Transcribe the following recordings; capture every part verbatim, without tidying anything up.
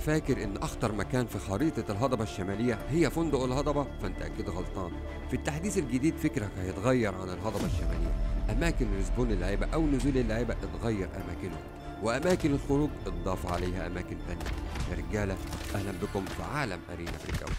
فاكر ان اخطر مكان في خريطة الهضبة الشمالية هي فندق الهضبة؟ فانت اكيد غلطان. في التحديث الجديد فكرك هيتغير عن الهضبة الشمالية. اماكن رسبون اللعيبة او نزول اللعيبة اتغير اماكنهم، واماكن الخروج اتضاف عليها اماكن تانية. يا رجالة اهلا بكم في عالم ارينا فريك.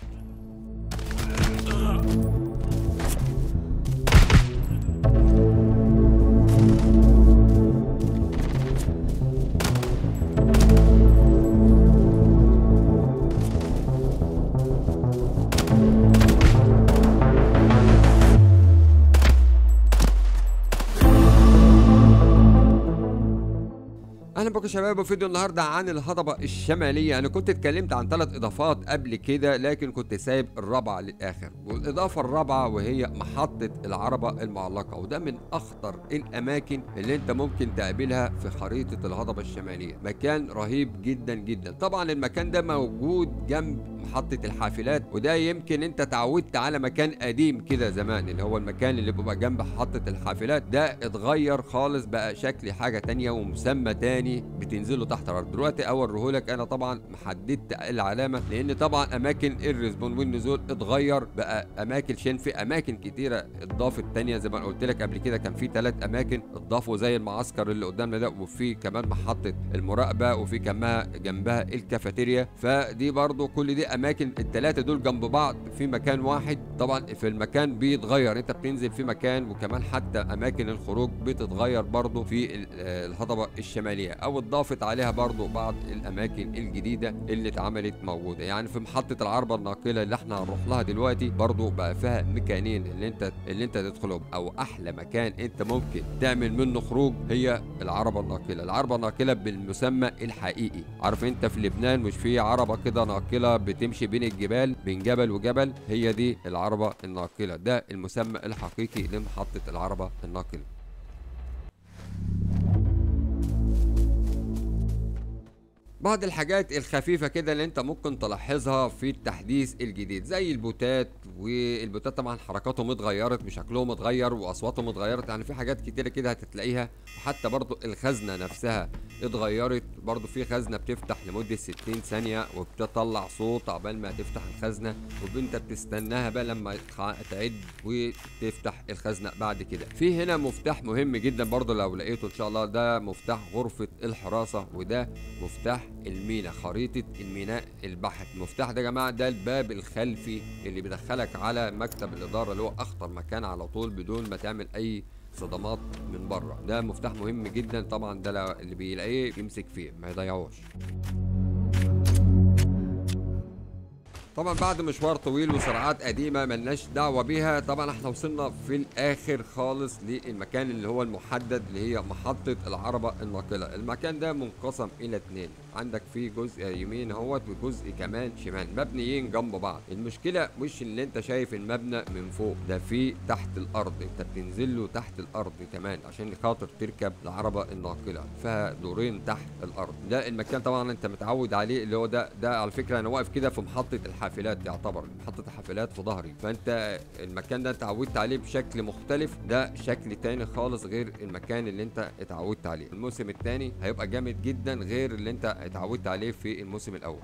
اهلا بكم يا شباب. وفيديو النهارده عن الهضبه الشماليه. انا كنت اتكلمت عن ثلاث اضافات قبل كده، لكن كنت سايب الرابعه للاخر، والاضافه الرابعه وهي محطه العربه المعلقه، وده من اخطر الاماكن اللي انت ممكن تقابلها في خريطه الهضبه الشماليه. مكان رهيب جدا جدا. طبعا المكان ده موجود جنب محطة الحافلات، وده يمكن انت تعودت على مكان قديم كده زمان، اللي هو المكان اللي بيبقى جنب محطة الحافلات. ده اتغير خالص، بقى شكل حاجة تانية ومسمى تاني بتنزله تحت الارض. دلوقتي اوريهولك. انا طبعا محددت العلامة لان طبعا اماكن الرسبون والنزول اتغير، بقى اماكن شين في اماكن كتيرة اتضافت تانية. زي ما قلت لك قبل كده كان في ثلاث اماكن اتضافوا زي المعسكر اللي قدامنا ده، وفي كمان محطة المراقبة، وفي كمان جنبها الكافيتيريا. فدي برضو كل دي اماكن الثلاثه دول جنب بعض في مكان واحد. طبعا في المكان بيتغير، انت بتنزل في مكان، وكمان حتى اماكن الخروج بتتغير برضو في الهضبه الشماليه، او اتضافت عليها برضو بعض الاماكن الجديده اللي اتعملت موجوده. يعني في محطه العربه الناقله اللي احنا هنروح لها دلوقتي برضو بقى فيها مكانين اللي انت اللي انت تدخلهم، او احلى مكان انت ممكن تعمل منه خروج هي العربه الناقله. العربه الناقله بالمسمى الحقيقي. عارف انت في لبنان مش في عربه كده ناقله بتمشي بين الجبال، بين جبل وجبل؟ هي دي العربة الناقلة، ده المسمى الحقيقي لمحطة العربة الناقلة. بعض الحاجات الخفيفة كده اللي انت ممكن تلاحظها في التحديث الجديد، زي البوتات. والبوتات طبعا حركاتهم اتغيرت وشكلهم اتغير واصواتهم اتغيرت، يعني في حاجات كتيرة كده هتتلاقيها. وحتى برضو الخزنة نفسها اتغيرت، برضو في خزنة بتفتح لمدة ستين ثانية وبتطلع صوت عقبال ما تفتح الخزنة، وانت بتستناها بقى لما تعد وتفتح الخزنة بعد كده. في هنا مفتاح مهم جدا برضو لو لقيته ان شاء الله، ده مفتاح غرفة الحراسة، وده مفتاح المينا، خريطة الميناء البحري. المفتاح ده يا جماعة ده الباب الخلفي اللي بيدخلك على مكتب الإدارة، اللي هو أخطر مكان على طول بدون ما تعمل أي صدمات من بره. ده مفتاح مهم جدا طبعا، ده اللي بيلاقيه بيمسك فيه ما يضيعوش. طبعا بعد مشوار طويل وسرعات قديمه ملناش دعوه بيها، طبعا احنا وصلنا في الاخر خالص للمكان اللي هو المحدد، اللي هي محطه العربه الناقله. المكان ده منقسم الى اتنين، عندك فيه جزء يمين اهوت وجزء كمان شمال، مبنيين جنب بعض. المشكله مش اللي انت شايف المبنى من فوق، ده في تحت الارض، انت بتنزل له تحت الارض كمان عشان خاطر تركب العربه الناقله، فيها دورين تحت الارض. ده المكان طبعا انت متعود عليه، اللي هو ده ده على فكره انا واقف كده في محطه الحافلات، يعتبر محطة الحافلات في ظهري. فانت المكان ده انت اتعودت عليه بشكل مختلف، ده شكل تاني خالص غير المكان اللي انت اتعودت عليه. الموسم الثاني هيبقى جامد جدا غير اللي انت اتعودت عليه في الموسم الاول.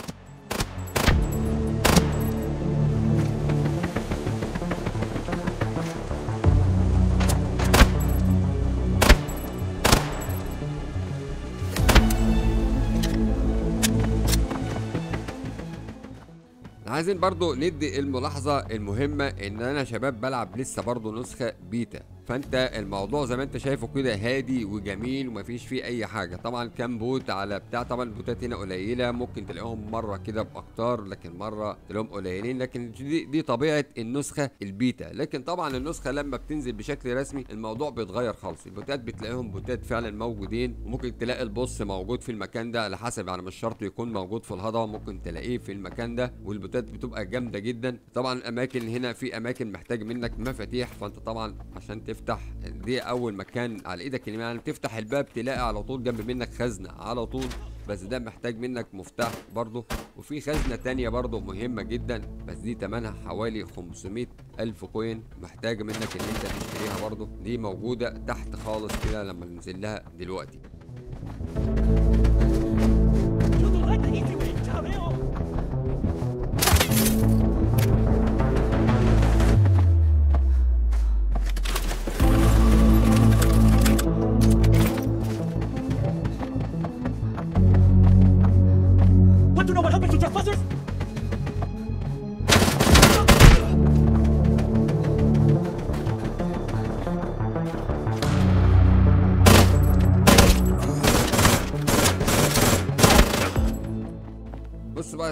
عايزين برضو ندي الملاحظة المهمة ان انا شباب بلعب لسه برضو نسخة بيتا، فانت الموضوع زي ما انت شايفه كده هادي وجميل ومفيش فيه اي حاجه. طبعا كام بوت على بتاع، طبعا البوتات هنا قليله، ممكن تلاقيهم مره كده باكتار لكن مره تلاقيهم قليلين، لكن دي, دي طبيعه النسخه البيتا. لكن طبعا النسخه لما بتنزل بشكل رسمي الموضوع بيتغير خالص. البوتات بتلاقيهم بوتات فعلا موجودين، وممكن تلاقي البوس موجود في المكان ده على حسب، يعني مش شرط يكون موجود في الهضبه، ممكن تلاقيه في المكان ده. والبوتات بتبقى جامده جدا. طبعا الاماكن هنا في اماكن محتاج منك مفاتيح، فانت طبعا عشان تفتح دي اول مكان على ايدك اليمين، يعني تفتح الباب تلاقي على طول جنب منك خزنه على طول، بس ده محتاج منك مفتاح برضه. وفي خزنه تانية برضه مهمه جدا، بس دي تمنها حوالي خمسمية الف كوين، محتاج منك ان انت تشتريها برضه. دي موجوده تحت خالص كده لما ننزل لها دلوقتي.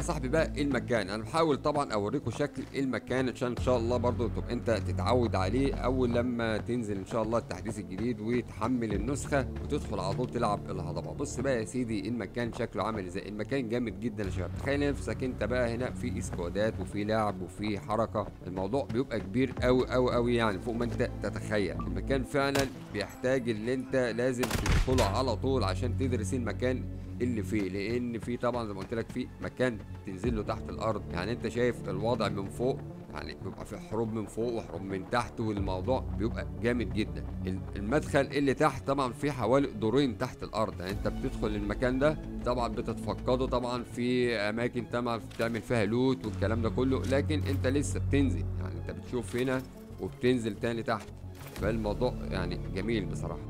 صاحبي بقى المكان، انا بحاول طبعا اوريكم شكل المكان عشان ان شاء الله برضو تبقى انت تتعود عليه اول لما تنزل ان شاء الله التحديث الجديد وتحمل النسخه وتدخل على طول تلعب الهضبه. بص بقى يا سيدي المكان شكله عامل ازاي، المكان جامد جدا يا شباب. تخيل نفسك انت بقى هنا في اسكوادات وفي لعب وفي حركه، الموضوع بيبقى كبير قوي قوي قوي يعني فوق ما انت تتخيل. المكان فعلا بيحتاج اللي انت لازم تدخله على طول عشان تدرس المكان اللي فيه، لان في طبعا زي ما قلت لك في مكان تنزل له تحت الارض. يعني انت شايف الوضع من فوق، يعني بيبقى في حروب من فوق وحروب من تحت والموضوع بيبقى جامد جدا. المدخل اللي تحت طبعا في حوالي دورين تحت الارض، يعني انت بتدخل المكان ده طبعا بتتفقده طبعا في اماكن طبعا بتعمل فيها لوت والكلام ده كله، لكن انت لسه بتنزل، يعني انت بتشوف هنا وبتنزل تاني تحت، فالموضوع يعني جميل بصراحه.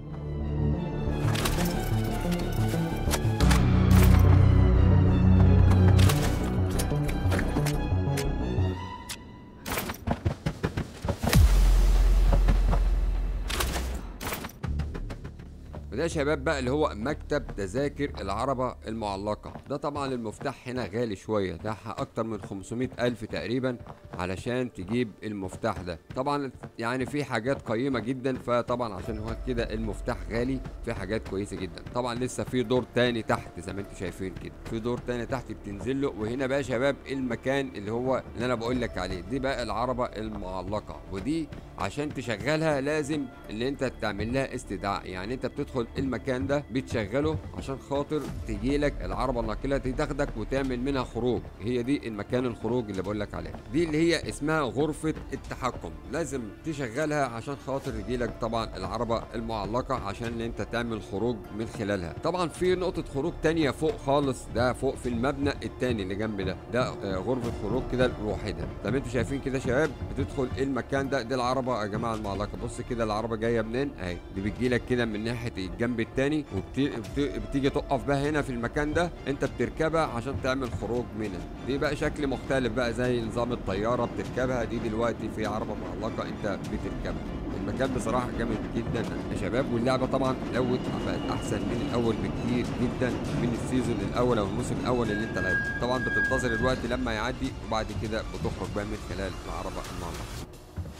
وده يا شباب بقى اللي هو مكتب تذاكر العربة المعلقة. ده طبعا المفتاح هنا غالي شوية، ده اكتر من خمسمائة الف تقريبا علشان تجيب المفتاح ده. طبعا يعني في حاجات قيمة جدا، فطبعا عشان هو كده المفتاح غالي في حاجات كويسة جدا. طبعا لسه في دور تاني تحت زي ما انتم شايفين كده، في دور تاني تحت بتنزل له. وهنا بقى يا شباب المكان اللي هو اللي انا بقول لك عليه، دي بقى العربة المعلقة، ودي عشان تشغلها لازم اللي انت تعمل لها استدعاء. يعني انت بتدخل المكان ده بتشغله عشان خاطر تجي لك العربه الناقله دي تاخدك وتعمل منها خروج. هي دي المكان الخروج اللي بقول لك عليه، دي اللي هي اسمها غرفه التحكم. لازم تشغلها عشان خاطر يجي لك طبعا العربه المعلقه عشان انت تعمل خروج من خلالها. طبعا في نقطه خروج تانية فوق خالص، ده فوق في المبنى التاني اللي جنب ده، ده آه غرفه خروج كده لوحدها. طب انتوا شايفين كده يا شباب، بتدخل المكان ده، دي العربه يا جماعه المعلقه. بص كده العربه جايه منين اهي، دي بتجي لك كده من ناحيه الجنب التاني وبتيجي تقف بقى هنا في المكان ده، انت بتركبها عشان تعمل خروج منها. دي بقى شكل مختلف بقى زي نظام الطياره بتركبها، دي دلوقتي في عربه معلقه انت بتركبها. المكان بصراحه جامد جدا يا شباب، واللعبه طبعا لوت بقت احسن من الاول بكتير جدا من السيزون الاول او الموسم الاول اللي انت لعبته. طبعا بتنتظر الوقت لما يعدي وبعد كده بتخرج بقى من خلال العربه المعلقه.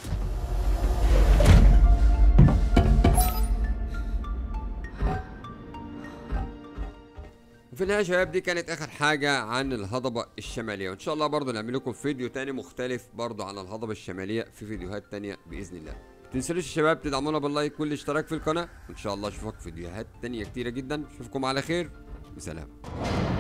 في النهايه يا شباب دي كانت اخر حاجه عن الهضبه الشماليه، وان شاء الله برضه نعمل لكم فيديو تاني مختلف برضه عن الهضبه الشماليه في فيديوهات تانيه باذن الله. ما تنسوش يا شباب تدعمونا باللايك والاشتراك في القناه، وان شاء الله اشوفك في فيديوهات تانيه كتيره جدا. اشوفكم على خير وسلام.